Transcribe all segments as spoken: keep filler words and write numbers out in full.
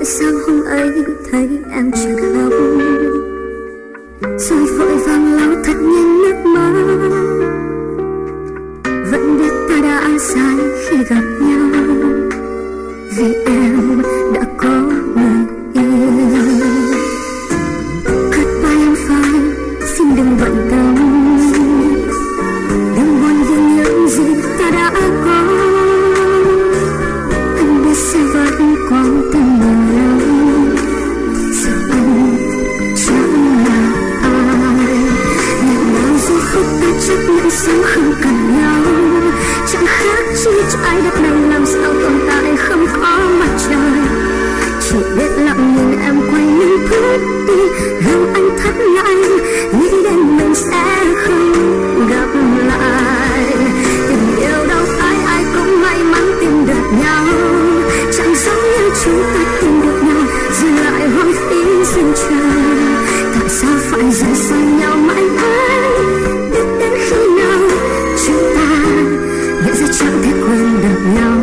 Gọi sao hôm ấy thấy em chợt khóc, rồi vội vàng lau thật nhanh nước mắt. Vẫn biết ta đã sai khi gặp nhau, vì em đã có người yêu. Goodbye em phải, xin đừng bận tâm, đừng buồn vì những gì ta đã có. Anh biết sẽ vẫn quan tâm mình lắm, giờ anh chẳng là ai. Ngày nào giây phút ta chấp nhận sống không cần nhau, chẳng khác chi trái đất này làm sao tồn tại không có mặt trời. Chỉ biết lặng nhìn em quay lưng bước đi, lòng anh thắt lại, nghĩ đến mình sẽ không gặp lại. Tình yêu đâu phải ai cũng may mắn tìm được nhau, chẳng giống như chúng ta tìm được nhau rồi lại hoang phí duyên trời. Tại sao phải rời xa nhau mãi mãi, biết đến khi nào chúng ta nhận ra chẳng thể quên được nhau.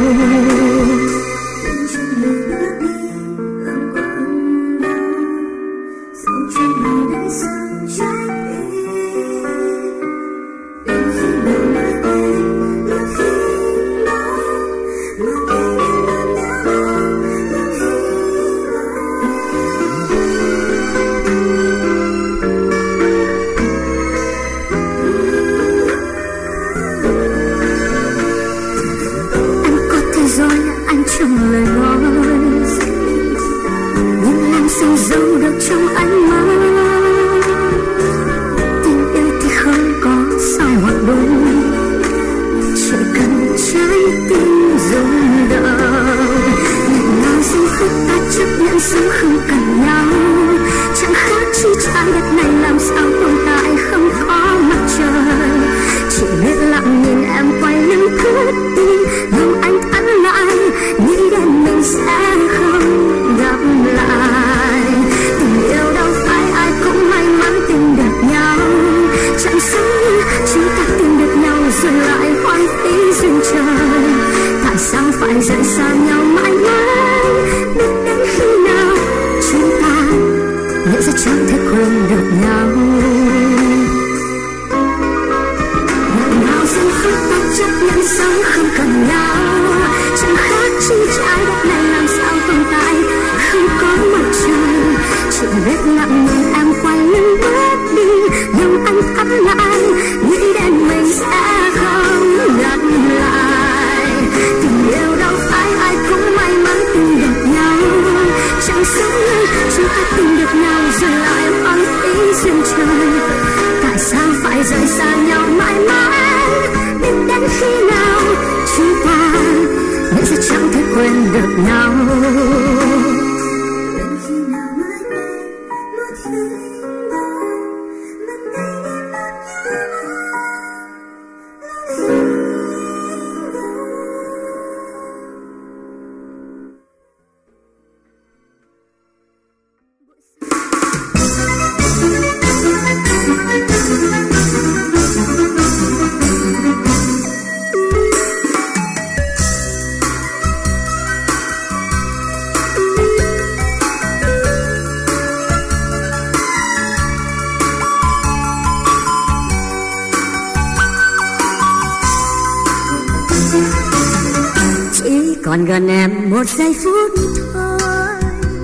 Còn gần em một giây phút thôi,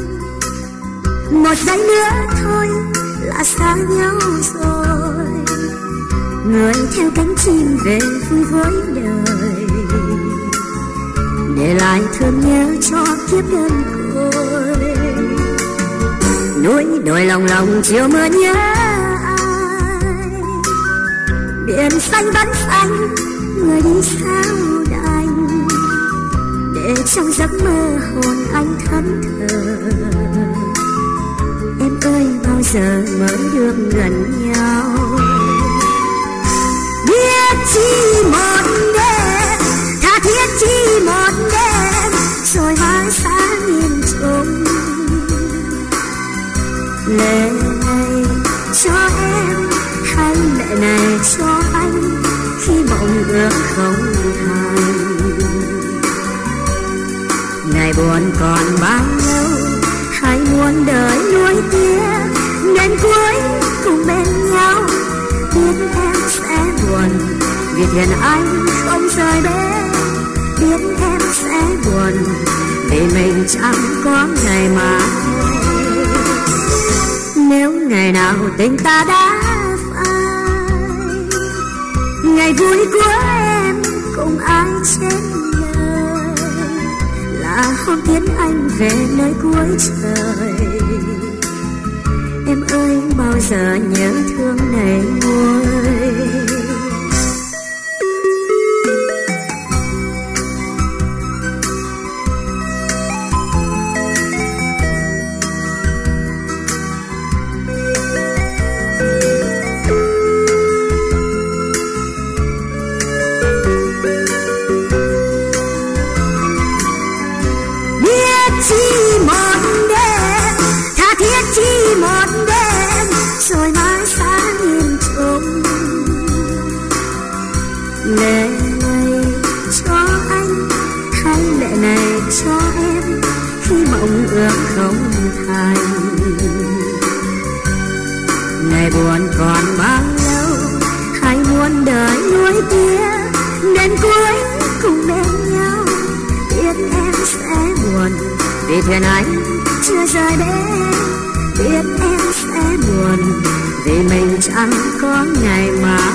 một giây nữa thôi là xa nhau rồi. Người theo cánh chim về vui với đời, để lại thương nhớ cho kiếp đơn côi. Núi đồi lòng lòng chiều mưa nhớ ai, biển xanh vẫn xanh, người đi sao đành. Để trong giấc mơ hồn anh thẫn thờ, em ơi bao giờ mới được gần nhau. Biết chi một đêm, tha thiết chi một đêm, rồi hóa xa miền trung. Lệ này cho em, hay lệ này cho anh, khi mộng ước không thành. ngày buồn còn bao lâu, hay muốn đợi nuối tiếc đến cuối cùng bên nhau. Biết em sẽ buồn vì thuyền anh không rời bến, biết em sẽ buồn vì mình chẳng có ngày mai. Nếu ngày nào tình ta đã phai, ngày vui của em cùng ai trên đời, là hôm tiến anh về nơi cuối trời. Em ơi bao giờ nhớ thương này nguôi. Lệ này cho anh hay lệ này cho em, khi mộng ước không thành. Ngày buồn còn bao lâu, hay muốn đợi nuối tiếc đến cuối cùng bên nhau. Biết em sẽ buồn vì thuyền anh chưa rời bến, biết em sẽ buồn vì mình chẳng có ngày mai.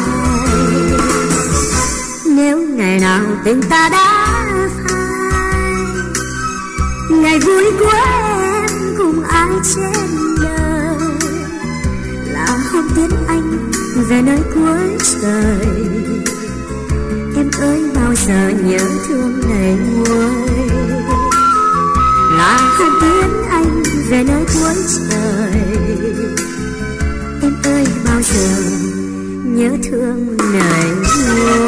Nếu ngày nào tình ta đã phai, ngày vui của em cùng ai trên đời, là hôm tiến anh về nơi cuối trời. Em ơi bao giờ nhớ thương này nguôi, là hôm tiến anh về nơi cuối trời. Em ơi bao giờ nhớ thương này nguôi.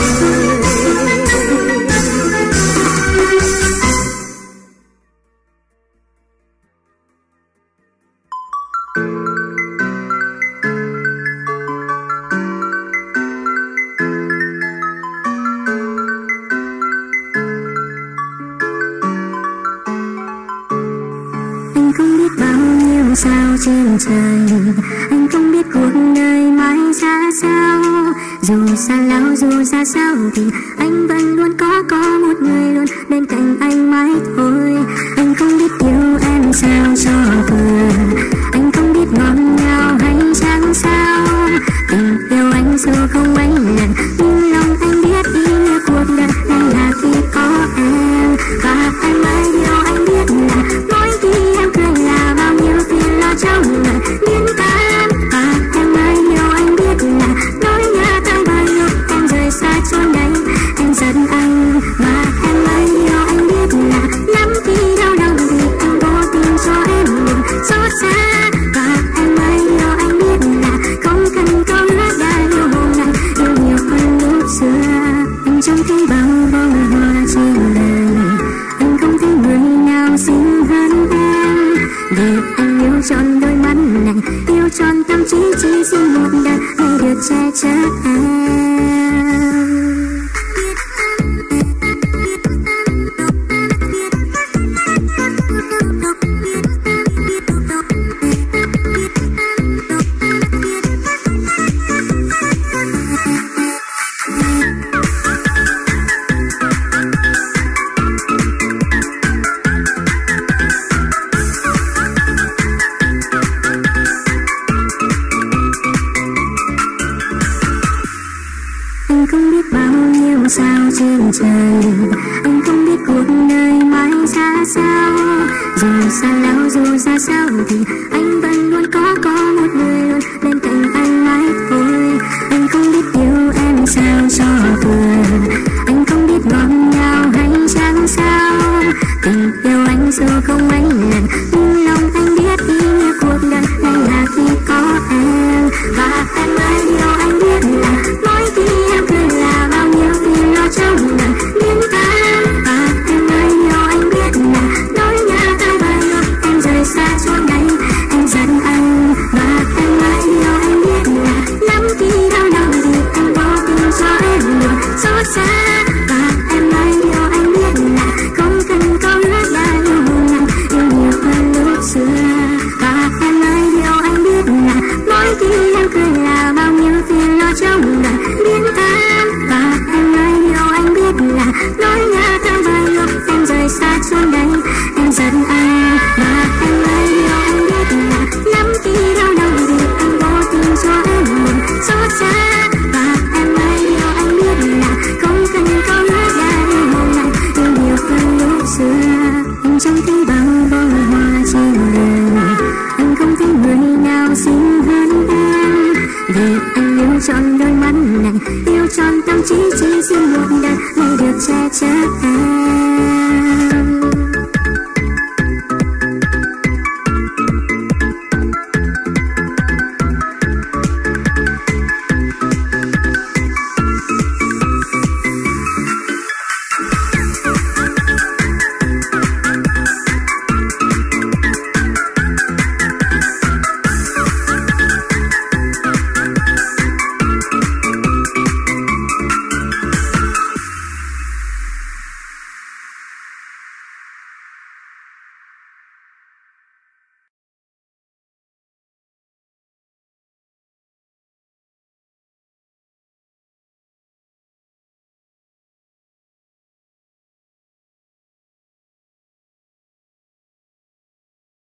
Anh không biết bao nhiêu sao trên trời, anh không biết cuộc đời mãi ra sao. Dù xa lao dù xa sao thì anh vẫn luôn có có một người luôn bên cạnh anh mãi thôi. Anh không biết yêu em sao cho vừa, anh không biết ngọt ngào hay chẳng sao. Tình yêu anh dù không mấy lần, nhưng lòng anh biết ý nghĩa cuộc đời này là khi có em. Và anh mới yêu anh biết là mỗi khi em cười là bao nhiêu phiền lo trong lời biến tan. Và em mới yêu anh biết là nỗi nhớ tới bao lúc em rời xa chốn đây em giận anh. Và em mới yêu anh biết là lắm khi đau lòng thì anh vô tình cho em đừng xót xa. Và em mới yêu anh biết là không cần câu hứa đã yêu hôm nay yêu nhiều hơn lúc xưa. Anh trông thấy bao bông hoa trên đời, anh không thấy người nào xinh hơn em. Vì anh yêu trọn đôi mắt này, yêu trọn tâm trí, chỉ xin một đời hãy được che chở em. Anh không biết bao nhiêu sao trên trời, anh không biết cuộc đời mãi ra sao. Dù xa lao dù xa sao thì anh vẫn luôn có có một người luôn bên cạnh anh mãi thôi. Anh không biết yêu em sao cho vừa, anh không biết ngọt ngào hay chẳng sao. Tình yêu anh dù không mấy lần, nhưng